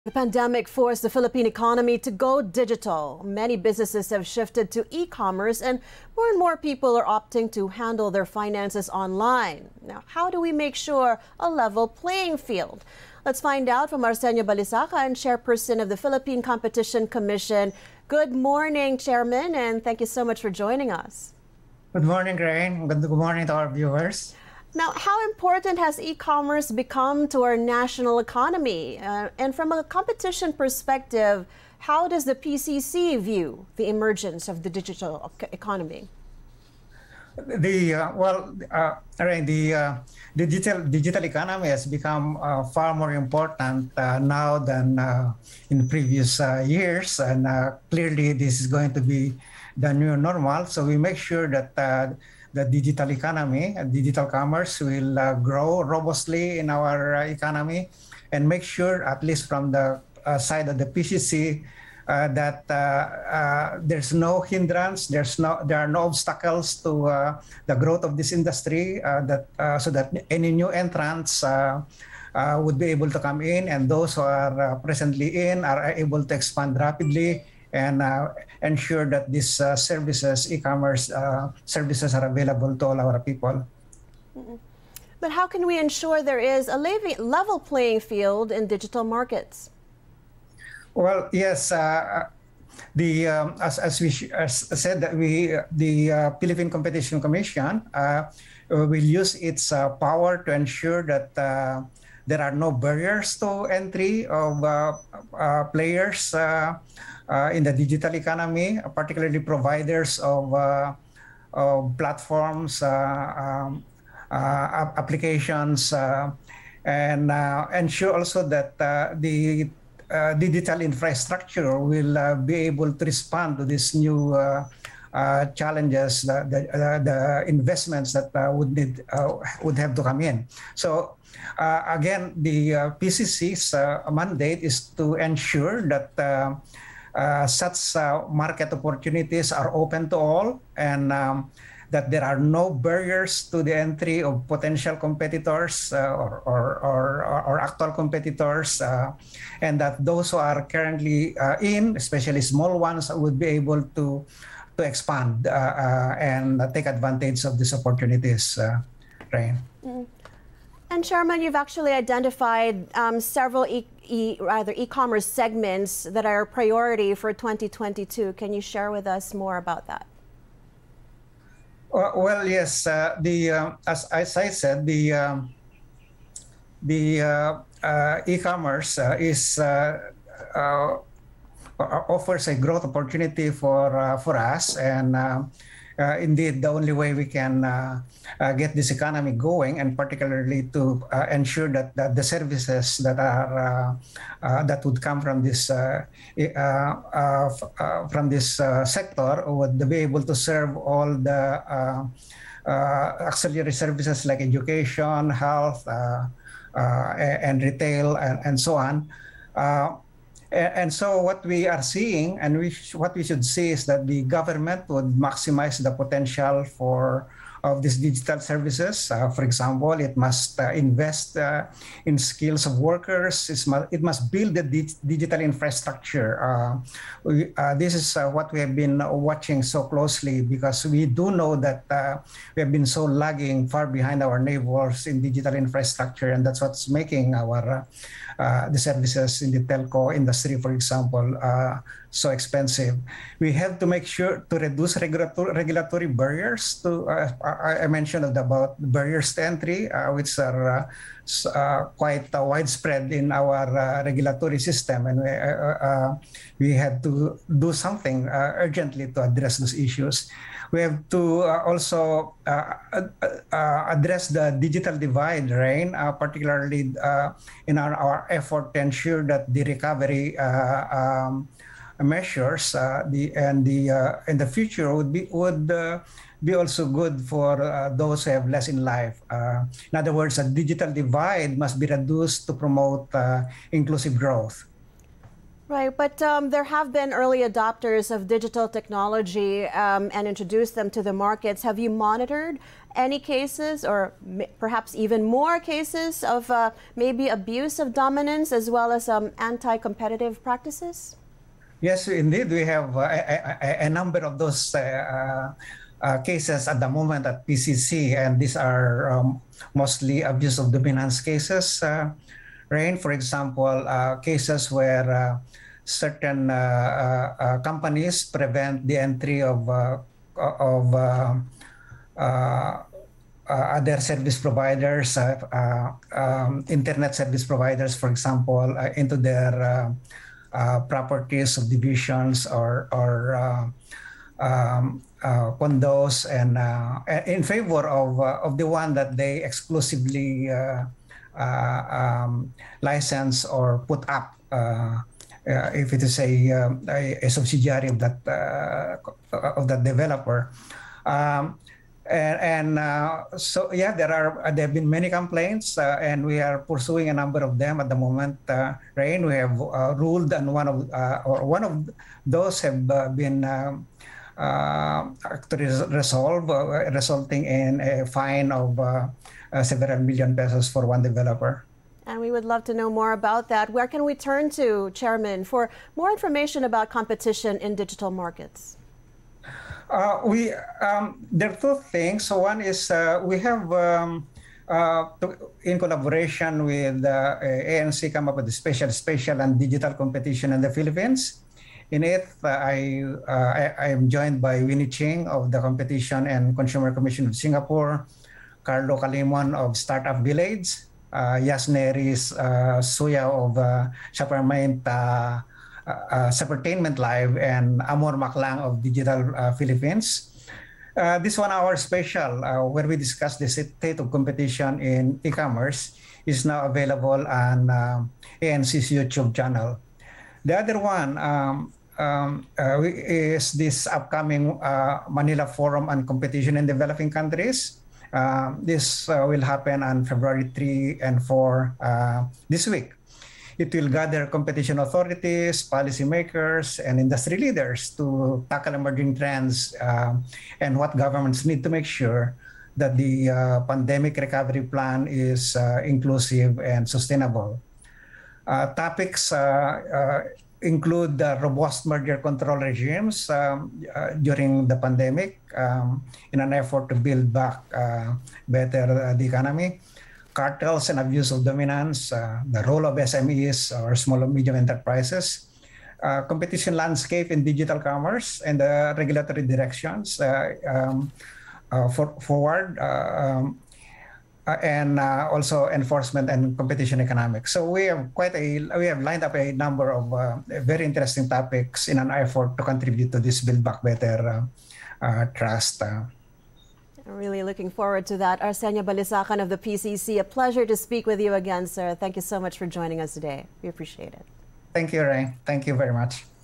The pandemic forced the Philippine economy to go digital. Many businesses have shifted to e-commerce and more people are opting to handle their finances online. Now, how do we make sure a level playing field? Let's find out from Arsenio Balisaca and chairperson of the Philippine Competition Commission. Good morning, Chairman, and thank you so much for joining us. Good morning, Rain. Good morning to our viewers. Now, how important has e-commerce become to our national economy? And from a competition perspective, how does the PCC view the emergence of the digital economy? Rain, the digital economy has become far more important now than in previous years, and clearly this is going to be the new normal. So we make sure that the digital economy, digital commerce will grow robustly in our economy, and make sure, at least from the side of the PCC, that there's no hindrance, there are no obstacles to the growth of this industry, so that any new entrants would be able to come in, and those who are presently in are able to expand rapidly and ensure that these services, e-commerce services, are available to all our people. But how can we ensure there is a level playing field in digital markets? Well, yes. As said, that the Philippine Competition Commission will use its power to ensure that there are no barriers to entry of players in the digital economy, particularly providers of platforms, applications, and ensure also that the digital infrastructure will be able to respond to these new challenges, the investments that would have to come in. So again, the PCC's mandate is to ensure that such market opportunities are open to all, and that there are no barriers to the entry of potential competitors or actual competitors, and that those who are currently in, especially small ones, would be able to expand and take advantage of these opportunities. Rain. And Chairman, you've actually identified several e-commerce segments that are a priority for 2022. Can you share with us more about that? Well, yes. As I said, the e-commerce offers a growth opportunity for us, and indeed, the only way we can get this economy going, and particularly to ensure that the services that are that would come from this sector would be able to serve all the auxiliary services like education, health, and retail, and so on. And so what we are seeing, and what we should see, is that the government would maximize the potential of these digital services. For example, it must invest in skills of workers. It must build the digital infrastructure. This is what we have been watching so closely, because we do know that we have been so lagging far behind our neighbors in digital infrastructure, and that's what's making our the services in the telco industry, for example, so expensive. We have to make sure to reduce regulatory barriers. I mentioned about barriers to entry, which are quite widespread in our regulatory system, and we have to do something urgently to address those issues. We have to also address the digital divide, Rain, particularly in our effort to ensure that the recovery measures in the future would be also good for those who have less in life. In other words, a digital divide must be reduced to promote inclusive growth. Right, but there have been early adopters of digital technology and introduced them to the markets. Have you monitored any cases or perhaps even more cases of maybe abuse of dominance as well as anti-competitive practices? Yes, indeed. We have a number of those cases at the moment at PCC, and these are mostly abuse of dominance cases. Rain, for example, cases where certain companies prevent the entry of other service providers, internet service providers, for example, into their properties, subdivisions, or condos, and in favor of the one that they exclusively license or put up, if it is a subsidiary of that developer. So yeah, there have been many complaints, and we are pursuing a number of them at the moment. Rain, we have ruled on one of those have been actually resolved, resulting in a fine of several million pesos for one developer. And we would love to know more about that. Where can we turn to, Chairman, for more information about competition in digital markets? There are two things. So one is we have, in collaboration with ANC, come up with a special and digital competition in the Philippines. In it, I am joined by Winnie Ching of the Competition and Consumer Commission of Singapore, Carlo Calimon of Startup Village, Yasneris Suya of Sapertainment Live, and Amor Maclang of Digital Philippines. This 1 hour special where we discuss the state of competition in e-commerce is now available on ANC's YouTube channel. The other one is this upcoming Manila Forum on Competition in Developing Countries. This will happen on February 3 and 4 this week. It will gather competition authorities, policymakers, and industry leaders to tackle emerging trends and what governments need to make sure that the pandemic recovery plan is inclusive and sustainable. Topics include the robust merger control regimes during the pandemic in an effort to build back better the economy, cartels and abuse of dominance, the role of SMEs or small and medium enterprises, competition landscape in digital commerce, and the regulatory directions forward, and also enforcement and competition economics. So we have lined up a number of very interesting topics in an effort to contribute to this Build Back Better trust. I'm really looking forward to that. Arsenio Balisacan of the PCC, a pleasure to speak with you again, sir. Thank you so much for joining us today. We appreciate it. Thank you, Ray. Thank you very much.